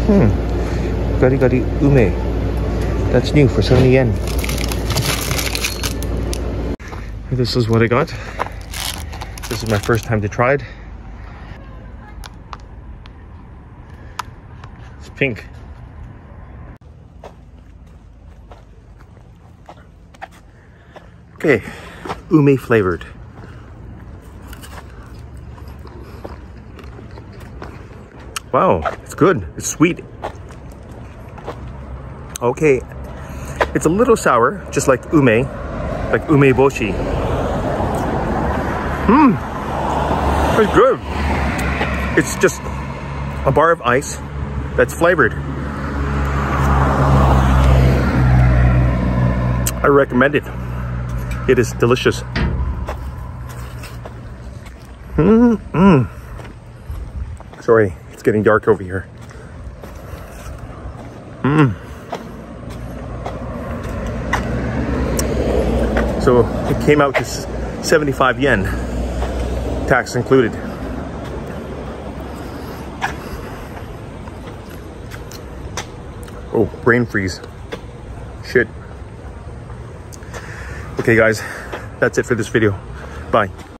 Garigarikun. That's new for 70 yen. This is what I got. This is my first time to try it. It's pink. Okay, ume flavored. Wow, it's good. It's sweet. Okay, it's a little sour, just like umeboshi. It's good. It's just a bar of ice that's flavored. I recommend it. It is delicious. Sorry, it's getting dark over here. So it came out to 75 yen, tax included. Oh, brain freeze. Shit. Okay guys, that's it for this video. Bye.